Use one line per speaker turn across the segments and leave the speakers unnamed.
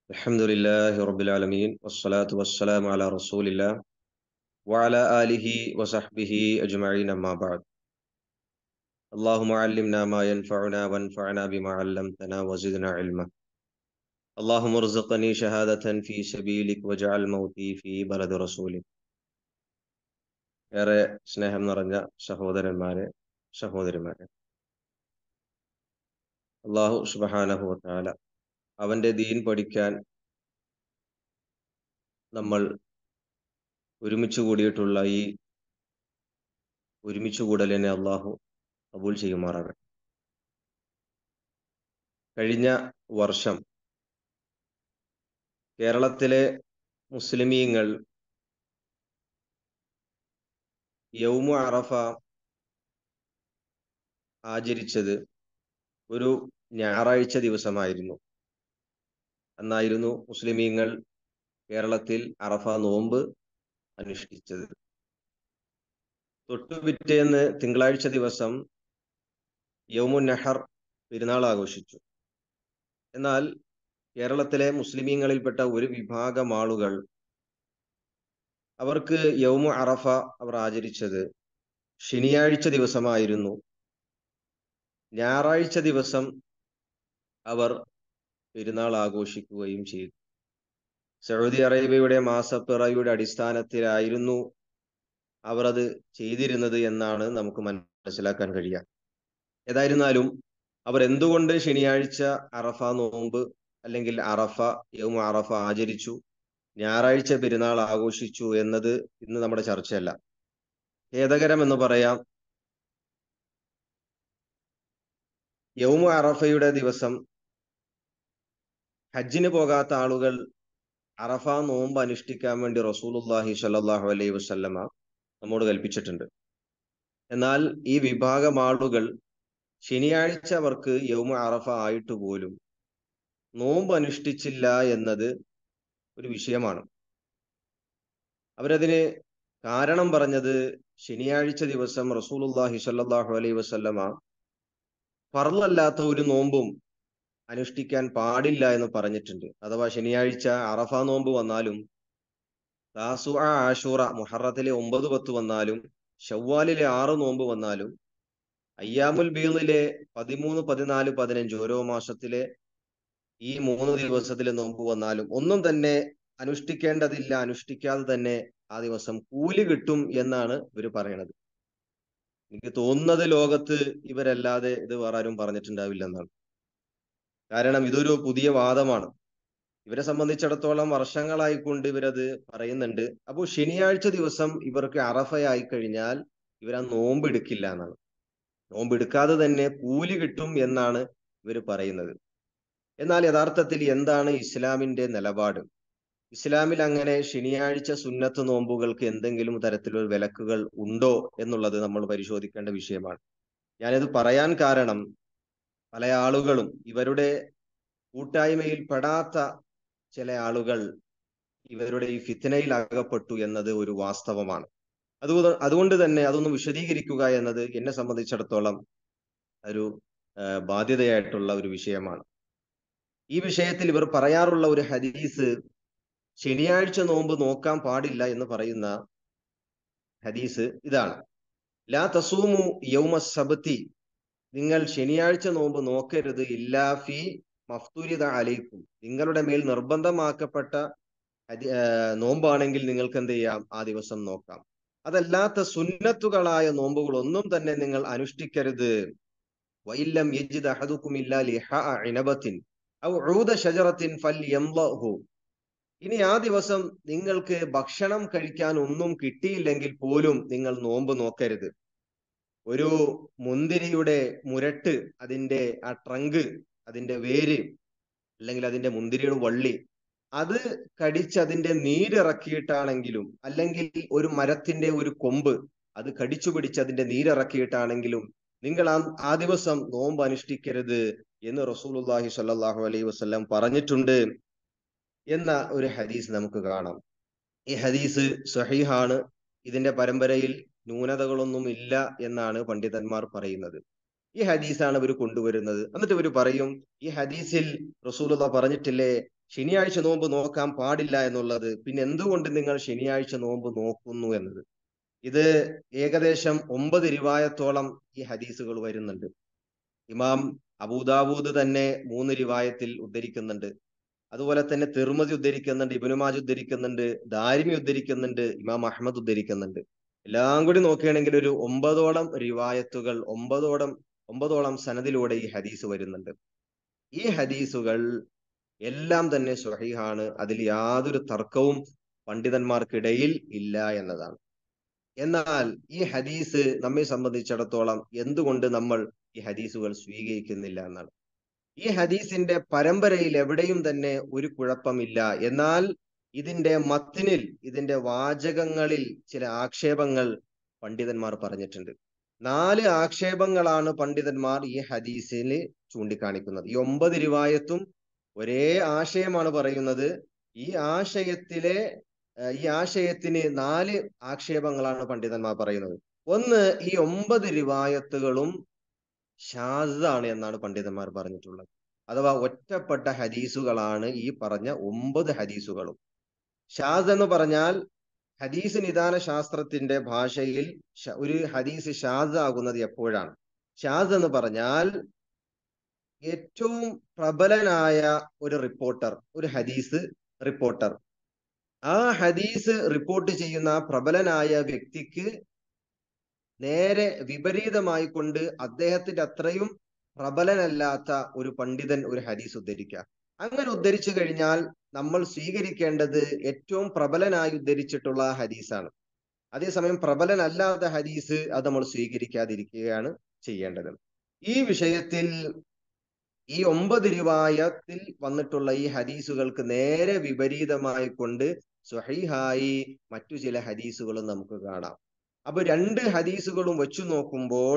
الحمد لله رب العالمين والصلاة والسلام على رسول الله وعلى آله وصحبه أجمعين أما بعد. اللهم علمنا ما ينفعنا وانفعنا بما علمتنا وزدنا علما. اللهم ارزقني شهادة في سبيلك واجعل موتي في بلد رسولك. ഏറെ സ്നേഹം നിറഞ്ഞ സഹോദരന്മാരെ സഹോദരിമാരെ, അള്ളാഹു സുബ്ഹാനഹു വ തആല അവന്റെ ദീൻ പഠിക്കാൻ നമ്മൾ ഒരുമിച്ച് കൂടിയിട്ടുള്ള ഈ ഒരുമിച്ച് കൂടലിനെ അള്ളാഹു കബൂൽ ചെയ്യുമാറാകട്ടെ. കഴിഞ്ഞ വർഷം കേരളത്തിലെ മുസ്ലിമീങ്ങൾ യൗമു അറഫ ആചരിച്ചത് ഒരു ഞായറാഴ്ച ദിവസമായിരുന്നു. അന്നായിരുന്നു മുസ്ലിമീങ്ങൾ കേരളത്തിൽ അറഫ നോമ്പ് അനുഷ്ഠിച്ചത്. തൊട്ടുപിറ്റേന്ന് തിങ്കളാഴ്ച ദിവസം യൗമുൻ നഹർ പെരുന്നാൾ ആഘോഷിച്ചു. എന്നാൽ കേരളത്തിലെ മുസ്ലിമീങ്ങളിൽപ്പെട്ട ഒരു വിഭാഗം ആളുകൾ അവർക്ക് യൗമു അറഫ അവർ ആചരിച്ചത് ശനിയാഴ്ച ദിവസമായിരുന്നു. ഞായറാഴ്ച ദിവസം അവർ പെരുന്നാൾ ആഘോഷിക്കുകയും ചെയ്തു. സൗദി അറേബ്യയുടെ മാസപ്പിറവിയുടെ അടിസ്ഥാനത്തിലായിരുന്നു അവർ അത് ചെയ്തിരുന്നത് എന്നാണ് നമുക്ക് മനസ്സിലാക്കാൻ കഴിയുക. ഏതായിരുന്നാലും അവർ എന്തുകൊണ്ട് ശനിയാഴ്ച അറഫ നോമ്പ് അല്ലെങ്കിൽ യൗമു അറഫ ആചരിച്ചു, ഞായറാഴ്ച പെരുന്നാൾ ആഘോഷിച്ചു എന്നത് ഇന്ന് നമ്മുടെ ചർച്ചയല്ല. ഖേദകരം എന്ന് പറയാം. യൗമു അറഫയുടെ ദിവസം ഹജ്ജിന് പോകാത്ത ആളുകൾ അറഫ നോമ്പ് അനുഷ്ഠിക്കാൻ വേണ്ടി റസൂലുള്ളാഹി സ്വല്ലല്ലാഹു അലൈഹി വസല്ലമ നമ്മോട് കൽപ്പിച്ചിട്ടുണ്ട്. എന്നാൽ ഈ വിഭാഗം ആളുകൾ ശനിയാഴ്ച അവർക്ക് യൗമു അറഫ ആയിട്ട് പോലും നോമ്പ് അനുഷ്ഠിച്ചില്ല എന്നത് ഒരു വിഷയമാണ്. അവരതിന് കാരണം പറഞ്ഞത് ശനിയാഴ്ച ദിവസം റസൂലുള്ളാഹി സ്വല്ലല്ലാഹു അലൈഹി വസല്ലമ ഫർളല്ലാത്ത ഒരു നോമ്പും അനുഷ്ഠിക്കാൻ പാടില്ല എന്ന് പറഞ്ഞിട്ടുണ്ട്. അഥവാ ശനിയാഴ്ച അറഫ നോമ്പ് വന്നാലും, താസുഅ, ആശൂറ, മുഹറത്തിലെ 9, 10 വന്നാലും, ശവ്വാലിലെ 6 നോമ്പ് വന്നാലും, അയ്യാമുൽ ബീളിലെ 13, 14, 15 ഓരോ മാസത്തിലെ ഈ 3 ദിവസത്തിലെ നോമ്പ് വന്നാലും ഒന്നും തന്നെ അനുഷ്ഠിക്കേണ്ടതില്ല. അനുഷ്ഠിക്കാതെ തന്നെ ആ ദിവസം കൂലി കിട്ടും എന്നാണ് ഇവർ പറയണത്. എനിക്ക് തോന്നുന്നത് ലോകത്ത് ഇവരല്ലാതെ ഇത് വേറെ ആരും പറഞ്ഞിട്ടുണ്ടാവില്ല എന്നാണ്. കാരണം ഇതൊരു പുതിയ വാദമാണ്. ഇവരെ സംബന്ധിച്ചിടത്തോളം വർഷങ്ങളായിക്കൊണ്ട് ഇവരത് പറയുന്നുണ്ട്. അപ്പോൾ ശനിയാഴ്ച ദിവസം ഇവർക്ക് അറഫയായി കഴിഞ്ഞാൽ ഇവർ ആ നോമ്പ് എടുക്കില്ല എന്നാണ്. നോമ്പ് എടുക്കാതെ തന്നെ കൂലി കിട്ടും എന്നാണ് ഇവർ പറയുന്നത്. എന്നാൽ യഥാർത്ഥത്തിൽ എന്താണ് ഇസ്ലാമിന്റെ നിലപാട്? ഇസ്ലാമിൽ അങ്ങനെ ശനിയാഴ്ച സുന്നത്ത് നോമ്പുകൾക്ക് എന്തെങ്കിലും തരത്തിലുള്ള വിലക്കുകൾ ഉണ്ടോ എന്നുള്ളത് നമ്മൾ പരിശോധിക്കേണ്ട വിഷയമാണ്. ഞാനിത് പറയാൻ കാരണം, പല ആളുകളും ഇവരുടെ കൂട്ടായ്മയിൽ പെടാത്ത ചില ആളുകൾ ഇവരുടെ ഈ ഫിത്നയിൽ അകപ്പെട്ടു എന്നത് ഒരു വാസ്തവമാണ്. അതുകൊണ്ട് തന്നെ അതൊന്ന് വിശദീകരിക്കുക എന്നത് എന്നെ സംബന്ധിച്ചിടത്തോളം ഒരു ബാധ്യതയായിട്ടുള്ള ഒരു വിഷയമാണ്. ഈ വിഷയത്തിൽ ഇവർ പറയാറുള്ള ഒരു ഹദീസ്, ശനിയാഴ്ച നോമ്പ് നോക്കാൻ പാടില്ല എന്ന് പറയുന്ന ഹദീസ് ഇതാണ്: ലാ തസൂമു യൗമ സബ്തി, നിങ്ങൾ ശനിയാഴ്ച നോമ്പ് നോക്കരുത്, ഇല്ലാ ഫി മഫ്തുരിദ അലൈക്കും, നിങ്ങളുടെ മേൽ നിർബന്ധമാക്കപ്പെട്ട നോമ്പാണെങ്കിൽ നിങ്ങൾക്ക് എന്ത് ചെയ്യാം, ആ ദിവസം നോക്കാം. അതല്ലാത്ത സുന്നത്തുകളായ നോമ്പുകൾ ഒന്നും തന്നെ നിങ്ങൾ അനുഷ്ഠിക്കരുത്. വഇല്ലം യജിദ് അഹദുക്കും ഇല്ലാ ലിഹാ ഇനബത്തിൻ ഔ ഊദ ഷജറത്തിൻ ഫൽയംളഹു, ഇനി ആ ദിവസം നിങ്ങൾക്ക് ഭക്ഷണം കഴിക്കാൻ ഒന്നും കിട്ടിയില്ലെങ്കിൽ പോലും നിങ്ങൾ നോമ്പ് നോക്കരുത്. ഒരു മുന്തിരിയുടെ മുരട്ട്, അതിന്റെ ആ ട്രങ്ക്, അതിന്റെ വേര്, അല്ലെങ്കിൽ അതിന്റെ മുന്തിരിയുടെ വള്ളി, അത് കടിച്ച് അതിന്റെ നീരിറക്കിയിട്ടാണെങ്കിലും, അല്ലെങ്കിൽ ഒരു മരത്തിന്റെ ഒരു കൊമ്പ് അത് കടിച്ചു പിടിച്ച് അതിന്റെ നീരിറക്കിയിട്ടാണെങ്കിലും നിങ്ങൾ ആ ദിവസം നോമ്പ് അനുഷ്ഠിക്കരുത് എന്ന് റസൂലുള്ളാഹി സ്വല്ലല്ലാഹു അലൈഹി വസല്ലം പറഞ്ഞിട്ടുണ്ട് എന്ന ഒരു ഹദീസ് നമുക്ക് കാണാം. ഈ ഹദീസ് സ്വഹീഹാണ്. ഇതിന്റെ പരമ്പരയിൽ ന്യൂനതകളൊന്നും ഇല്ല എന്നാണ് പണ്ഡിതന്മാർ പറയുന്നത്. ഈ ഹദീസാണ് ഇവർ കൊണ്ടുവരുന്നത്. എന്നിട്ട് ഇവർ പറയും, ഈ ഹദീസിൽ റസൂലുള്ളാഹി പറഞ്ഞിട്ടില്ലേ, ശനിയാഴ്ച നോമ്പ് നോക്കാൻ പാടില്ല എന്നുള്ളത്, പിന്നെ എന്തുകൊണ്ട് നിങ്ങൾ ശനിയാഴ്ച നോമ്പ് നോക്കുന്നു എന്നത്, ഇത് ഏകദേശം 9 റിവായത്തോളം ഈ ഹദീസുകൾ വരുന്നുണ്ട്. ഇമാം അബൂദാവൂദ് തന്നെ 3 റിവായത്തിൽ ഉദ്ധരിക്കുന്നുണ്ട്. അതുപോലെ തന്നെ തിർമിദി ഉദ്ധരിക്കുന്നുണ്ട്, ഇബ്നു മാജ ഉദ്ധരിക്കുന്നുണ്ട്, ദാരിമി ഉദ്ധരിക്കുന്നുണ്ട്, ഇമാം അഹ്മദ് ഉദ്ധരിക്കുന്നുണ്ട്. എല്ലാം കൂടി നോക്കുകയാണെങ്കിൽ ഒരു 9ഓളം റിവായത്തുകൾ, ഒമ്പതോളം സനദിലൂടെ ഈ ഹദീസ് വരുന്നുണ്ട്. ഈ ഹദീസുകൾ എല്ലാം തന്നെ സ്വഹീഹാണ്. അതിൽ യാതൊരു തർക്കവും പണ്ഡിതന്മാർക്കിടയിൽ ഇല്ല എന്നതാണ്. എന്നാൽ ഈ ഹദീസ് നമ്മെ സംബന്ധിച്ചിടത്തോളം എന്തുകൊണ്ട് നമ്മൾ ഈ ഹദീസുകൾ സ്വീകരിക്കുന്നില്ല എന്നാണ്. ഈ ഹദീസിന്റെ പരമ്പരയിൽ എവിടെയും തന്നെ ഒരു കുഴപ്പമില്ല. എന്നാൽ ഇതിന്റെ മത്തിനിൽ, ഇതിന്റെ വാചകങ്ങളിൽ ചില ആക്ഷേപങ്ങൾ പണ്ഡിതന്മാർ പറഞ്ഞിട്ടുണ്ട്. 4 ആക്ഷേപങ്ങളാണ് പണ്ഡിതന്മാർ ഈ ഹദീസിൽ ചൂണ്ടിക്കാണിക്കുന്നത്. ഈ 9 റിവായത്തും ഒരേ ആശയമാണ് പറയുന്നത്. ഈ ആശയത്തിന് 4 ആക്ഷേപങ്ങളാണ് പണ്ഡിതന്മാർ പറയുന്നത്. ഒന്ന്, ഈ 9 റിവായത്തുകളും ഷാദാണ് എന്നാണ് പണ്ഡിതന്മാർ പറഞ്ഞിട്ടുള്ളത്. അഥവാ ഒറ്റപ്പെട്ട ഹദീസുകളാണ് ഈ പറഞ്ഞ 9 ഹദീസുകളും. ഷാദ് എന്ന് പറഞ്ഞാൽ ഹദീസ് നിദാന ശാസ്ത്രത്തിന്റെ ഭാഷയിൽ ഒരു ഹദീസ് ഷാദ് ആകുന്നത് എപ്പോഴാണ്? ഷാദ് എന്ന് പറഞ്ഞാൽ ഏറ്റവും പ്രബലനായ ഒരു റിപ്പോർട്ടർ, ഒരു ഹദീസ് റിപ്പോർട്ടർ, ആ ഹദീസ് റിപ്പോർട്ട് ചെയ്യുന്ന പ്രബലനായ വ്യക്തിക്ക് നേരെ വിപരീതമായി കൊണ്ട് അദ്ദേഹത്തിന്റെ അത്രയും പ്രബലനല്ലാത്ത ഒരു പണ്ഡിതൻ ഒരു ഹദീസ് ഉദ്ധരിക്കുക. അങ്ങനെ ഉദ്ധരിച്ചു കഴിഞ്ഞാൽ നമ്മൾ സ്വീകരിക്കേണ്ടത് ഏറ്റവും പ്രബലനായി ഉദ്ധരിച്ചിട്ടുള്ള ഹദീസാണ്. അതേസമയം പ്രബലനല്ലാത്ത ഹദീസ് അത് നമ്മൾ സ്വീകരിക്കാതിരിക്കുകയാണ് ചെയ്യേണ്ടത്. ഈ വിഷയത്തിൽ ഈ 9 റിവായത്തിൽ വന്നിട്ടുള്ള ഈ ഹദീസുകൾക്ക് നേരെ വിപരീതമായി കൊണ്ട് സ്വഹീഹായി മറ്റു ചില ഹദീസുകളും നമുക്ക് കാണാം. അപ്പൊ 2 ഹദീസുകളും വെച്ചു നോക്കുമ്പോൾ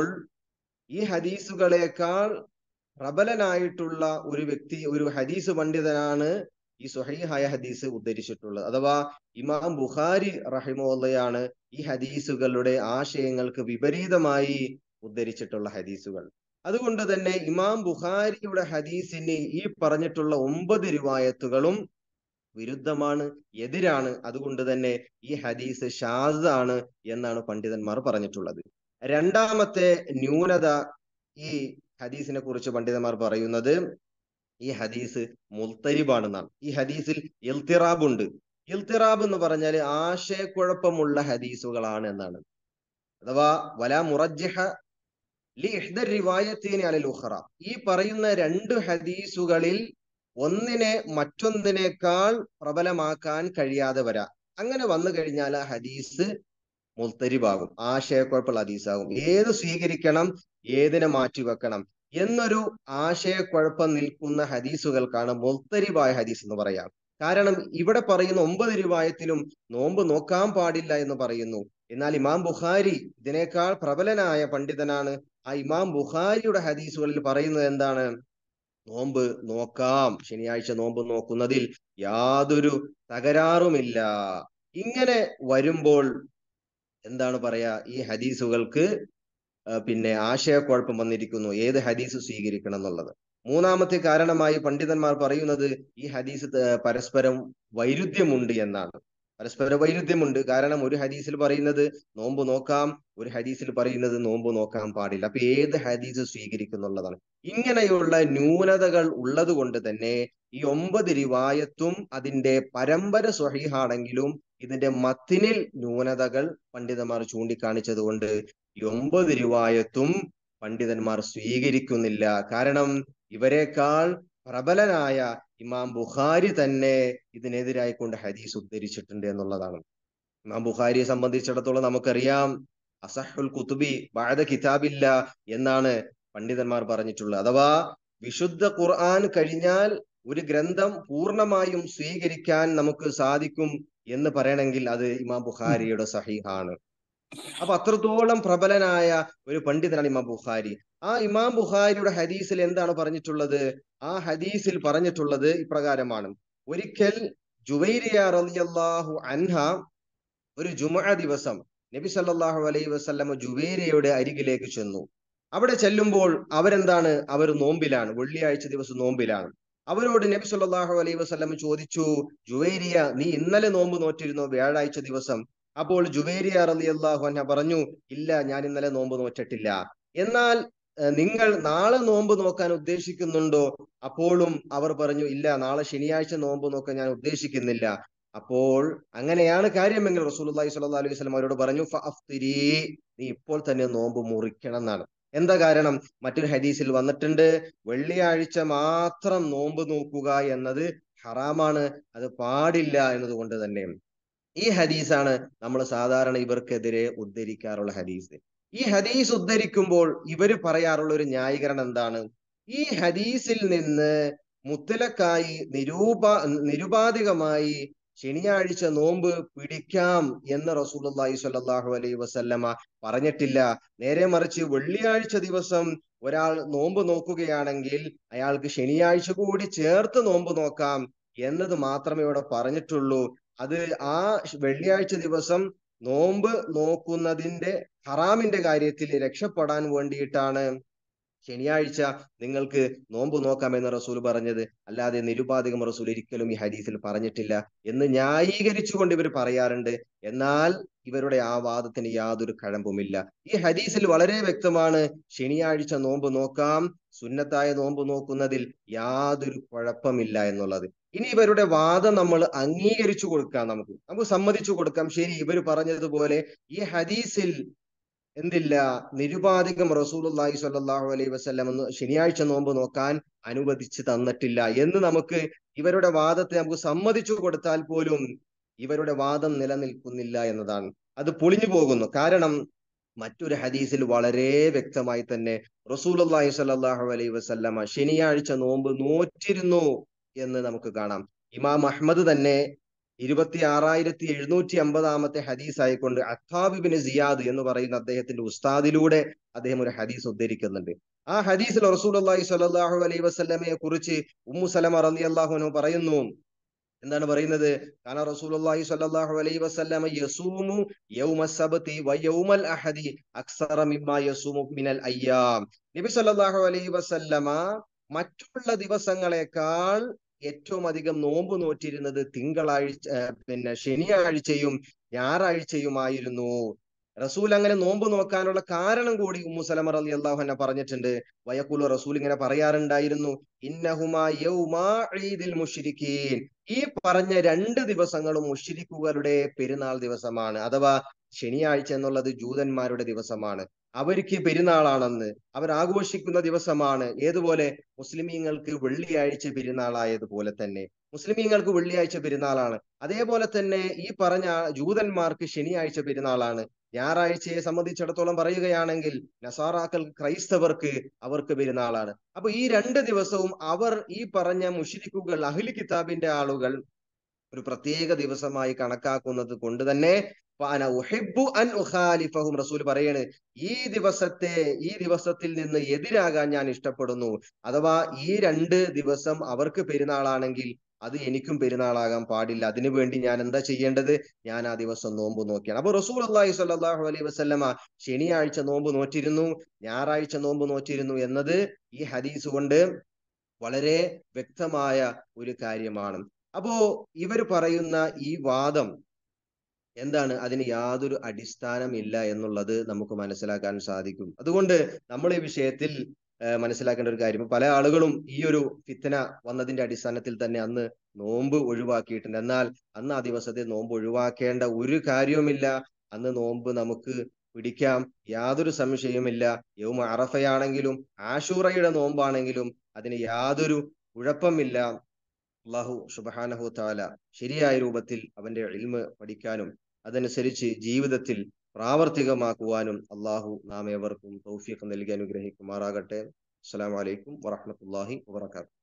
ഈ ഹദീസുകളേക്കാൾ പ്രബലനായിട്ടുള്ള ഒരു വ്യക്തി, ഒരു ഹദീസ് പണ്ഡിതനാണ് ഈ സ്വഹീഹായ ഹദീസ് ഉദ്ധരിച്ചിട്ടുള്ളത്. അഥവാ ഇമാം ബുഖാരി റഹിമഹുള്ളയാണ് ഈ ഹദീസുകളുടെ ആശയങ്ങൾക്ക് വിപരീതമായി ഉദ്ധരിച്ചിട്ടുള്ള ഹദീസുകൾ. അതുകൊണ്ട് തന്നെ ഇമാം ബുഖാരിയുടെ ഹദീസിന് ഈ പറഞ്ഞിട്ടുള്ള 9 റിവായത്തുകളും വിരുദ്ധമാണ്, എതിരാണ്. അതുകൊണ്ട് തന്നെ ഈ ഹദീസ് ഷാദാണ് എന്നാണ് പണ്ഡിതന്മാർ പറഞ്ഞിട്ടുള്ളത്. രണ്ടാമത്തെ ന്യൂനത ഈ ഹദീസിനെ കുറിച്ച് പണ്ഡിതന്മാർ പറയുന്നത്, ഈ ഹദീസ് മുൽത്തരിബാണെന്നാണ്. ഈ ഹദീസിൽ ഇൽത്തിറാബ് ഉണ്ട്. ഇൽത്തിറാബ് എന്ന് പറഞ്ഞാൽ ആശയക്കുഴപ്പമുള്ള ഹദീസുകളാണ് എന്നാണ്. അഥവാ വലാ മുറജ്ജിഹ ലി ഇഹ്ദ റിവായത്തൈനി അലൽ ഉഖറ, ഈ പറയുന്ന 2 ഹദീസുകളിൽ ഒന്നിനെ മറ്റൊന്നിനേക്കാൾ പ്രബലമാക്കാൻ കഴിയാതെ വരാം. അങ്ങനെ വന്നു കഴിഞ്ഞാൽ ആ ഹദീസ് മുൽത്തരിബാകും, ആശയക്കുഴപ്പമുള്ള ഹദീസാകും. ഏത് സ്വീകരിക്കണം, ഏതിനെ മാറ്റിവെക്കണം എന്നൊരു ആശയക്കുഴപ്പം നിൽക്കുന്ന ഹദീസുകൾക്കാണ് മുൽത്തരിബായ ഹദീസ് എന്ന് പറയാം. കാരണം ഇവിടെ പറയുന്ന 9 റിവായത്തിലും നോമ്പ് നോക്കാൻ പാടില്ല എന്ന് പറയുന്നു. എന്നാൽ ഇമാം ബുഖാരി ഇതിനേക്കാൾ പ്രബലനായ പണ്ഡിതനാണ്. ആ ഇമാം ബുഖാരിയുടെ ഹദീസുകളിൽ പറയുന്നത് എന്താണ്? നോമ്പ് നോക്കാം, ശനിയാഴ്ച നോമ്പ് നോക്കുന്നതിൽ യാതൊരു തകരാറുമില്ല. ഇങ്ങനെ വരുമ്പോൾ എന്താണ് പറയാ, ഈ ഹദീസുകൾക്ക് പിന്നെ ആശയക്കുഴപ്പം വന്നിരിക്കുന്നു, ഏത് ഹദീസ് സ്വീകരിക്കണം എന്നുള്ളത്. മൂന്നാമത്തെ കാരണമായി പണ്ഡിതന്മാർ പറയുന്നത് ഈ ഹദീസ് പരസ്പരം വൈരുദ്ധ്യമുണ്ട് എന്നാണ്. പരസ്പര വൈരുദ്ധ്യമുണ്ട്. കാരണം ഒരു ഹദീസിൽ പറയുന്നത് നോമ്പ് നോക്കാം, ഒരു ഹദീസിൽ പറയുന്നത് നോമ്പ് നോക്കാൻ പാടില്ല. അപ്പൊ ഏത് ഹദീസ് സ്വീകരിക്കുന്നുള്ളതാണ്. ഇങ്ങനെയുള്ള ന്യൂനതകൾ ഉള്ളത് കൊണ്ട് തന്നെ ഈ 9 റിവായത്തും അതിന്റെ പരമ്പര സ്വഹീഹാണെങ്കിലും ഇതിന്റെ മത്തിനിൽ ന്യൂനതകൾ പണ്ഡിതന്മാർ ചൂണ്ടിക്കാണിച്ചത് കൊണ്ട് ഈ 9 റിവായത്തും പണ്ഡിതന്മാർ സ്വീകരിക്കുന്നില്ല. കാരണം ഇവരെക്കാൾ പ്രബലനായ ഇമാം ബുഖാരി തന്നെ ഇതിനെതിരായിക്കൊണ്ട് ഹദീസ് ഉദ്ധരിച്ചിട്ടുണ്ട് എന്നുള്ളതാണ്. ഇമാം ബുഖാരിയെ സംബന്ധിച്ചിടത്തോളം നമുക്കറിയാം, അസഹുൽ കുതുബി ബഅദ കിതാബില്ല എന്നാണ് പണ്ഡിതന്മാർ പറഞ്ഞിട്ടുള്ളത്. അഥവാ വിശുദ്ധ ഖുർആൻ കഴിഞ്ഞാൽ ഒരു ഗ്രന്ഥം പൂർണ്ണമായും സ്വീകരിക്കാൻ നമുക്ക് സാധിക്കും എന്ന് പറയണമെങ്കിൽ അത് ഇമാം ബുഖാരിയുടെ സഹീഹാണ്. അപ്പൊ അത്രത്തോളം പ്രബലനായ ഒരു പണ്ഡിതനാണ് ഇമാം ബുഖാരി. ആ ഇമാം ബുഖാരിയുടെ ഹദീസിൽ എന്താണ് പറഞ്ഞിട്ടുള്ളത്? ആ ഹദീസിൽ പറഞ്ഞിട്ടുള്ളത് ഇപ്രകാരമാണ്: ഒരിക്കൽ ജുവൈരിയ റളിയല്ലാഹു അൻഹ ഒരു ജുമുഅ ദിവസം നബി സല്ലല്ലാഹു അലൈഹി വസല്ലം ജുവൈരിയയുടെ അരികിലേക്ക് ചെന്നു. അവിടെ ചെല്ലുമ്പോൾ അവർ നോമ്പിലാണ്, വെള്ളിയാഴ്ച ദിവസം നോമ്പിലാണ്. അവരോട് നബി സല്ലല്ലാഹു അലൈഹി വസല്ലം ചോദിച്ചു, ജുവൈരിയ, നീ ഇന്നലെ നോമ്പ് നോറ്റിരുന്നോ വ്യാഴാഴ്ച ദിവസം? അപ്പോൾ ജുവൈരിയ റളിയല്ലാഹു അൻഹ പറഞ്ഞു, ഇല്ല, ഞാൻ ഇന്നലെ നോമ്പ് നോറ്റിട്ടില്ല. എന്നാൽ നിങ്ങൾ നാളെ നോമ്പ് നോക്കാൻ ഉദ്ദേശിക്കുന്നുണ്ടോ? അപ്പോഴും അവർ പറഞ്ഞു, ഇല്ല, നാളെ ശനിയാഴ്ച നോമ്പ് നോക്കാൻ ഞാൻ ഉദ്ദേശിക്കുന്നില്ല. അപ്പോൾ അങ്ങനെയാണ് കാര്യമെങ്കിൽ റസൂലുള്ളാഹി സ്വല്ലല്ലാഹു അലൈഹി വസല്ലം അവരോട് പറഞ്ഞു, ഫഅഫ്തിരി, നീ ഇപ്പോൾ തന്നെ നോമ്പ് മുറിക്കണം എന്നാണ്. എന്താ കാരണം? മറ്റൊരു ഹദീസിൽ വന്നിട്ടുണ്ട്, വെള്ളിയാഴ്ച മാത്രം നോമ്പ് നോക്കുക എന്നത് ഹറാമാണ്, അത് പാടില്ല എന്നതുകൊണ്ട് തന്നെ. ഈ ഹദീസാണ് നമ്മൾ സാധാരണ ഇവർക്കെതിരെ ഉദ്ധരിക്കാറുള്ള ഹദീസ്. ഈ ഹദീസ് ഉദ്ധരിക്കുമ്പോൾ ഇവര് പറയാറുള്ള ഒരു ന്യായീകരണം എന്താണ്? ഈ ഹദീസിൽ നിന്ന് മുത്തലക്കായി നിരുപാധികമായി ശനിയാഴ്ച നോമ്പ് പിടിക്കാം എന്ന് റസൂലുള്ളാഹി സ്വല്ലല്ലാഹു അലൈഹി വസല്ലമ പറഞ്ഞിട്ടില്ല. നേരെ മറിച്ച് വെള്ളിയാഴ്ച ദിവസം ഒരാൾ നോമ്പ് നോക്കുകയാണെങ്കിൽ അയാൾക്ക് ശനിയാഴ്ച കൂടി ചേർത്ത് നോമ്പ് നോക്കാം എന്നത് മാത്രമേ ഇവിടെ പറഞ്ഞിട്ടുള്ളൂ. അത് ആ വെള്ളിയാഴ്ച ദിവസം നോമ്പ് നോക്കുന്നതിന്റെ ഹറാമിന്റെ കാര്യത്തിൽ രക്ഷപ്പെടാൻ വേണ്ടിയിട്ടാണ് ശനിയാഴ്ച നിങ്ങൾക്ക് നോമ്പ് നോക്കാമെന്ന് റസൂൽ പറഞ്ഞത്. അല്ലാതെ നിരുപാധികം റസൂൽ ഒരിക്കലും ഈ ഹദീസിൽ പറഞ്ഞിട്ടില്ല എന്ന് ന്യായീകരിച്ചുകൊണ്ട് ഇവർ പറയാറുണ്ട്. എന്നാൽ ഇവരുടെ ആ വാദത്തിന് യാതൊരു കഴമ്പുമില്ല. ഈ ഹദീസിൽ വളരെ വ്യക്തമാണ്, ശനിയാഴ്ച നോമ്പ് നോക്കാം, സുന്നത്തായ നോമ്പ് നോക്കുന്നതിൽ യാതൊരു കുഴപ്പമില്ല എന്നുള്ളത്. ഇനി ഇവരുടെ വാദം നമ്മൾ അംഗീകരിച്ചു കൊടുക്കാം, നമുക്ക് സമ്മതിച്ചു കൊടുക്കാം. ശരി, ഇവർ പറഞ്ഞതുപോലെ ഈ ഹദീസിൽ എന്തില്ല, നിരുപാധികം റസൂലുള്ളാഹി സ്വല്ലല്ലാഹു അലൈഹി വസല്ലം ശനിയാഴ്ച നോമ്പ് നോക്കാൻ അനുവദിച്ചു തന്നിട്ടില്ല എന്ന് നമുക്ക് ഇവരുടെ വാദത്തെ നമുക്ക് സമ്മതിച്ചു കൊടുത്താൽ പോലും ഇവരുടെ വാദം നിലനിൽക്കുന്നില്ല എന്നതാണ്. അത് പൊളിഞ്ഞു പോകുന്നു. കാരണം മറ്റൊരു ഹദീസിൽ വളരെ വ്യക്തമായി തന്നെ റസൂലുള്ളാഹി സ്വല്ലല്ലാഹു അലൈഹി വസല്ലമ ശനിയാഴ്ച നോമ്പ് നോറ്റിരുന്നു എന്ന് നമുക്ക് കാണാം. ഇമാം അഹ്മദ് തന്നെ 26,750 ഹദീസ് ആയിക്കൊണ്ട് അത്താബ് ഇബ്നു സിയാദ് എന്ന് പറയുന്ന അദ്ദേഹത്തിന്റെ ഉസ്താദിലൂടെ അദ്ദേഹം ഒരു ഹദീസ് ഉദ്ധരിക്കുന്നുണ്ട്. ആ ഹദീസിൽ റസൂലുള്ളാഹി സ്വല്ലല്ലാഹു അലൈഹി വസല്ലമയെ കുറിച്ച് ഉമ്മു സലമ റളിയല്ലാഹു അൻഹ പറയുന്നു. എന്താണ് പറയുന്നത്? കാന റസൂലുള്ളാഹി സ്വല്ലല്ലാഹു അലൈഹി വസല്ലമ യസൂമു യൗമ സബ്തി വ യൗമൽ അഹദി അക്സറ മിമ്മാ യസൂമു മിനൽ അയ്യാം. നബി സ്വല്ലല്ലാഹു അലൈഹി വസല്ലമ മറ്റുള്ള ദിവസങ്ങളെക്കാൾ ഏറ്റവും അധികം നോമ്പ് നോറ്റിരുന്നത് തിങ്കളാഴ്ച, ശനിയാഴ്ചയും ഞായറാഴ്ചയുമായിരുന്നു. റസൂൽ അങ്ങനെ നോമ്പ് നോക്കാനുള്ള കാരണം കൂടി ഉമ്മു സലമ റളിയല്ലാഹു അൻഹ പറഞ്ഞിട്ടുണ്ട്. വയഖുലു, റസൂൽ ഇങ്ങനെ പറയാറുണ്ടായിരുന്നു, ഇന്നഹുമാ യൗമാ ഈദിൽ മുശ്രിക്കീൻ, ഈ പറഞ്ഞ രണ്ട് ദിവസങ്ങളും മുശ്രിക്കുകളുടെ പെരുന്നാൾ ദിവസമാണ്. അഥവാ ശനിയാഴ്ച എന്നുള്ളത് ജൂതന്മാരുടെ ദിവസമാണ്, അവർക്ക് പെരുന്നാളാണെന്ന് അവർ ആഘോഷിക്കുന്ന ദിവസമാണ്. ഏതുപോലെ മുസ്ലിമീങ്ങൾക്ക് വെള്ളിയാഴ്ച പെരുന്നാളായതുപോലെ തന്നെ മുസ്ലിമീങ്ങൾക്ക് വെള്ളിയാഴ്ച പെരുന്നാളാണ്. അതേപോലെ തന്നെ ഈ പറഞ്ഞ ജൂതന്മാർക്ക് ശനിയാഴ്ച പെരുന്നാളാണ്. ഞായറാഴ്ചയെ സംബന്ധിച്ചിടത്തോളം പറയുകയാണെങ്കിൽ നസാറാക്കൾ, ക്രൈസ്തവർക്ക് അവർക്ക് പെരുന്നാളാണ്. അപ്പൊ ഈ രണ്ട് ദിവസവും അവർ ഈ പറഞ്ഞ മുശ്രിക്കുകൾ, അഹ്ലി കിതാബിന്റെ ആളുകൾ ഒരു പ്രത്യേക ദിവസമായി കണക്കാക്കുന്നത് കൊണ്ട് തന്നെ റസൂൽ പറയാണ്, ഈ ദിവസത്തിൽ നിന്ന് എതിരാകാൻ ഞാൻ ഇഷ്ടപ്പെടുന്നു. അഥവാ ഈ രണ്ട് ദിവസം അവർക്ക് പെരുന്നാളാണെങ്കിൽ അത് എനിക്കും പെരുന്നാളാകാൻ പാടില്ല. അതിനുവേണ്ടി ഞാൻ എന്താ ചെയ്യേണ്ടത്? ഞാൻ ആ ദിവസം നോമ്പ് നോക്കിയാണ്. അപ്പൊ റസൂലുള്ളാഹി സ്വല്ലല്ലാഹു അലൈഹി വസല്ലമ ശനിയാഴ്ച നോമ്പ് നോറ്റിരുന്നു, ഞായറാഴ്ച നോമ്പ് നോറ്റിരുന്നു എന്നത് ഈ ഹദീസ് കൊണ്ട് വളരെ വ്യക്തമായ ഒരു കാര്യമാണ്. അപ്പോ ഇവർ പറയുന്ന ഈ വാദം എന്താണ്? അതിന് യാതൊരു അടിസ്ഥാനമില്ല എന്നുള്ളത് നമുക്ക് മനസ്സിലാക്കാൻ സാധിക്കും. അതുകൊണ്ട് നമ്മൾ ഈ വിഷയത്തിൽ മനസ്സിലാക്കേണ്ട ഒരു കാര്യം, പല ആളുകളും ഈ ഒരു ഫിത്ന വന്നതിന്റെ അടിസ്ഥാനത്തിൽ തന്നെ അന്ന് നോമ്പ് ഒഴിവാക്കിയിട്ടുണ്ട്. എന്നാൽ അന്ന് ആ ദിവസത്തെ നോമ്പ് ഒഴിവാക്കേണ്ട ഒരു കാര്യവുമില്ല. അന്ന് നോമ്പ് നമുക്ക് പിടിക്കാം, യാതൊരു സംശയവുമില്ല. യൗമ അറഫയാണെങ്കിലും ആശൂറയുടെ നോമ്പാണെങ്കിലും അതിന് യാതൊരു കുഴപ്പമില്ല. അള്ളാഹു സുബ്ഹാനഹു തആല ശരിയായ രൂപത്തിൽ അവന്റെ ഇൽമ് പഠിക്കാനും അതനുസരിച്ച് ജീവിതത്തിൽ പ്രാവർത്തികമാക്കുവാനും അള്ളാഹു നാം ഏവർക്കും തൗഫീഖ് നൽകി അനുഗ്രഹിക്കുമാറാകട്ടെ. അസ്സലാമു അലൈക്കും വറഹ്മത്തുള്ളാഹി വബറകാതുഹു.